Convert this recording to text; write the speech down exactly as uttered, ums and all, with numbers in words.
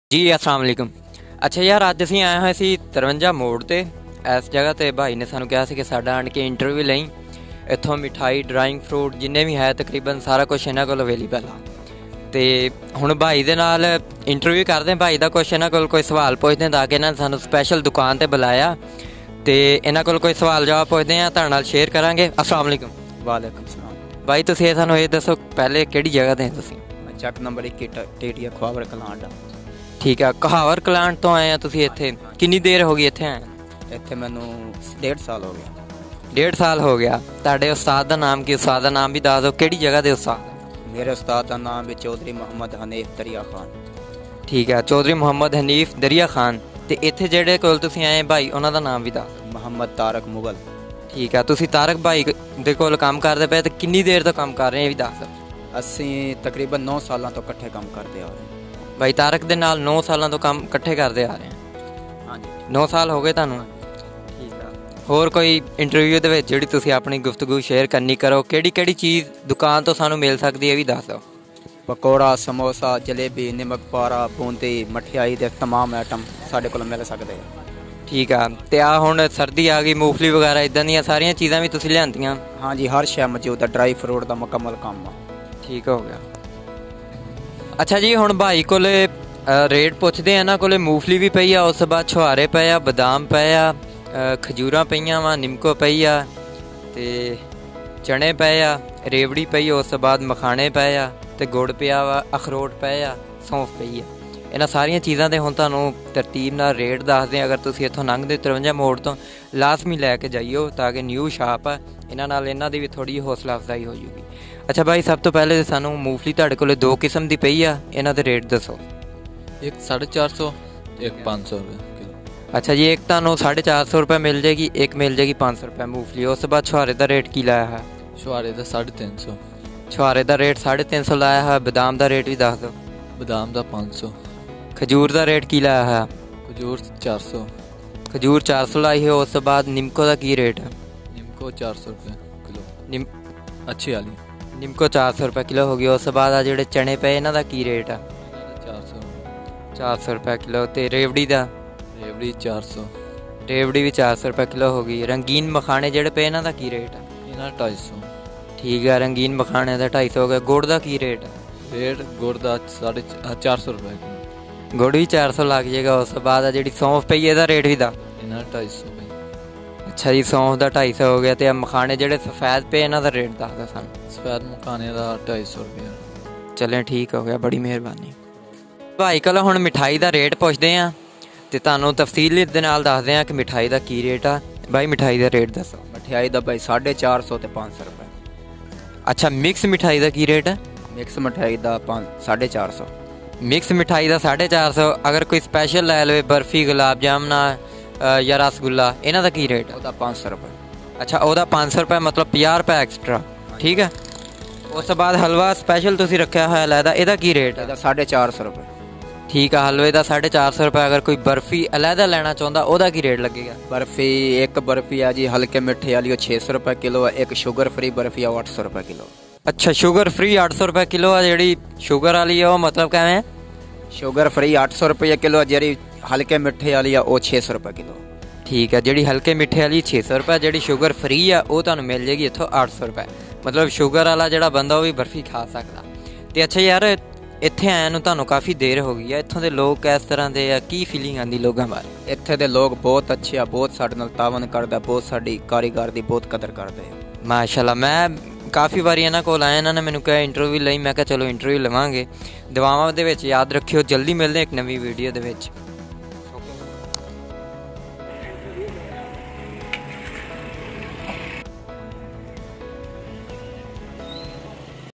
जी अस्सलाम वालेकुम। अच्छा यार अज असीं आए होए सी तिरवंजा मोड़ ते इस जगह ते भाई ने सानू कहा कि साडा आण के इंटरव्यू लई। इत्थों मिठाई ड्राइंग फ्रूट जिन्ने भी है तकरीबन सारा कुछ इन्हां कोल अवेलेबल आ। ते हुण भाई दे नाल इंटरव्यू करदे भाई दा कुछ इन्हां कोल कोई सवाल पुछदे ताकि इन्हां ने सानू स्पैशल दुकान ते बुलाया ते इन्हां कोल कोई सवाल जवाब पुछदे आ तुहाडे नाल शेयर करांगे। अस्सलाम वालेकुम। वालेकुम सलाम। भाई तुसीं सानू ये दसो पहले किहड़ी जगह ते तुसीं? चक नंबर इक्की टेटिया खुआवर कलांडा। ठीक है कहावर कलांट तो आए हैं तुसीं इत्थे कितनी देर हो गई इत्थे आए? इत्थे मैनू डेढ़ साल हो गया। डेढ़ साल हो गया। तुहाडे उस्ताद दा नाम की? उस्ताद दा नाम भी दस दो किहड़ी जगह दे उस्ताद? मेरे उस्ताद का नाम है चौधरी मोहम्मद हनीफ दरिया खान। ठीक है चौधरी मोहम्मद हनीफ दरिया खान। ते इत्थे जेहड़े कोल तुसीं आए भाई उन्हां दा नाम भी दस? मोहम्मद तारक मुगल। ठीक है तुसीं तारक भाई दे कोल काम करदे पे ते कितनी देर तो काम कर रहे हैं ये भी दस? असीं तकरीबन नौ सालों तो इकट्ठे काम करते आ रहे हैं। भाई तारक दे नाल नौ सालों तो काम इकट्ठे करते आ रहे हैं? हाँ जी। नौ साल हो गए तुहानू? ठीक है होर कोई इंटरव्यू दे विच जिहड़ी तुसीं अपनी गुफ्तगू शेयर करनी करो किहड़ी किहड़ी चीज़ दुकान तो सानू मिल सकदी है ये भी दस दो। पकौड़ा समोसा जलेबी निमक पारा बूंदी मठियाई दे तमाम आइटम साडे कोल मिल सकदे हैं। ठीक है ते आ हुण सर्दी आ गई मूंगफली वगैरह इदां दियां सारियां चीज़ां भी तुसीं लिआंदियां? हाँ जी हर शै मौजूद है। ड्राई फ्रूट का मुकम्मल काम है। ठीक हो गया। अच्छा जी हुण भाई कोले रेट पुछदे आ इन्हां कोले मूंगफली भी पई आ उस तो बाद छुहारे पे आ बदाम पे आ खजूरां पईयां वा निमको पई आ ते चने पे आ रेवड़ी पई उस तो बाद मखाने पे आ ते गुड़ पिया वा अखरोट पे आ सौंफ पई आ। इन्हां सारियां चीज़ां दे हुण तुहानूं तरतीब नाल रेट दसदे अगर तुसीं इत्थों लंघदे तिरवंजा मोड़ तो लाजमी लैके जाइयो ताकि न्यू शाप आ इन्हां नाल इन्हां दी भी थोड़ी हौसला अफजाई हो जूगी। अच्छा भाई सब तो पहले सानू मूंगफली तुहाडे कोले दो किस्म दी पई आ इन्हां दे रेट दसो। एक साढ़े चार सौ एक पाँच सौ रुपये किलो। अच्छा जी एक तुहानूं साढ़े चार सौ रुपये मिल जाएगी एक मिल जाएगी पाँच सौ रुपये मूंगफली। उस बाद छुहारे का रेट की लाया है? छुहारे का साढ़े तीन सौ। छुहारे का रेट साढ़े तीन सौ लाया है। बदाम का रेट भी दस दो। बदाम का पाँच सौ। खजूर का रेट की लाया है? खजूर चार सौ। खजूर चार सौ लाई है। उस बाद निमको का की रेट है? निमको चार सौ रुपये किलो। निम अच्छी वाली निमको चार सौ रुपये किलो हो गया। उस बाद आ जेह्ड़े चने पे इन्हां दा की रेट है? चार सौ। चार सौ रुपये किलो। ते रेवड़ी का? रेवड़ी चार सौ। रेवड़ी भी चार सौ रुपये किलो हो गई। रंगीन मखाने जेह्ड़े पे इन्हां दा की रेट है? इन्हां ढाई सौ। ठीक है रंगीन मखाने का ढाई सौ हो गया। गुड़ का की रेट है? रेट गुड़ का साढ़े चार सौ रुपये किलो। गुड़ भी चार सौ लग जाएगा। उस बाद आ जी सौंफ पई है रेट भी दस? इन्हां ढाई सौ। अच्छा जी सौंफ का ढाई सौ हो गया। तो मखाने जेह्ड़े सफेद पे इन्हां दा रेट दस दो सानूं। सफेद मखाने का ढाई सौ रुपया। चलें ठीक हो गया बड़ी मेहरबानी। भाई कोल हुण मिठाई का रेट पुछदे आ ते तुहानूं तफसील दे नाल दसदे आ कि मिठाई का की रेट आ। भाई मिठाई का रेट दसो। मठियाई का भाई साढ़े चार सौ तो पाँच सौ रुपये। अच्छा मिक्स मिठाई का की रेट है? मिक्स मिठाई का पाँच साढ़े चार सौ। मिक्स मिठाई का साढ़े चार सौ। अगर कोई स्पैशल लै लवे बर्फी गुलाब जामुना या रसगुल्ला इन्हां दा की रेट है? पाँच सौ रुपये। अच्छा वह पाँच सौ रुपये मतलब पचास रुपये एक्सट्रा। ठीक है उस बाद हलवा स्पैशल तुसीं रखा है अलहदा इहदा की रेट है? साढ़े चार सौ रुपये। ठीक है हलवे का साढ़े चार सौ रुपये। अगर कोई बर्फी अलहदा लेना चाहता वह की रेट लगेगा? बर्फी एक बर्फी है जी हल्के मिठे वाली छे सौ रुपये किलो है। एक शुगर फ्री बर्फी है अठ सौ रुपये किलो। अच्छा शुगर फ्री अठ सौ रुपये किलो है जी शुगर वाली है वो मतलब कैवें? शुगर फ्री अठ सौ रुपये किलो जी हल्के मिठे वाली है वो छे सौ रुपये किलो। ठीक है जी हल्के मिठे वाली छे सौ रुपये जी शुगर फ्री है वो तुहानूं मिल जाएगी इत्थों अठ सौ रुपये। मतलब शुगर वाला जो बंदा वो भी बर्फी खा सकता। तो अच्छा यार इत्थे आया नूं तुहानूं काफ़ी देर हो गई है इत्थों के लोग किस तरह के आ की फीलिंग आती लोगों बारे? इत्थे दे लोग बहुत अच्छे आ बहुत साडे नाल तावन करदा बहुत साडी कारीगर दी बहुत कदर करदे हैं माशाल्लाह। मैं काफ़ी बारी इन्हां कोल आया इन्हां ने मैनूं कहा इंटरव्यू लई मैं कहा चलो इंटरव्यू लवांगे। दुआवां दे विच याद रखियो जल्दी मिलदे एक नवीं वीडियो दे विच।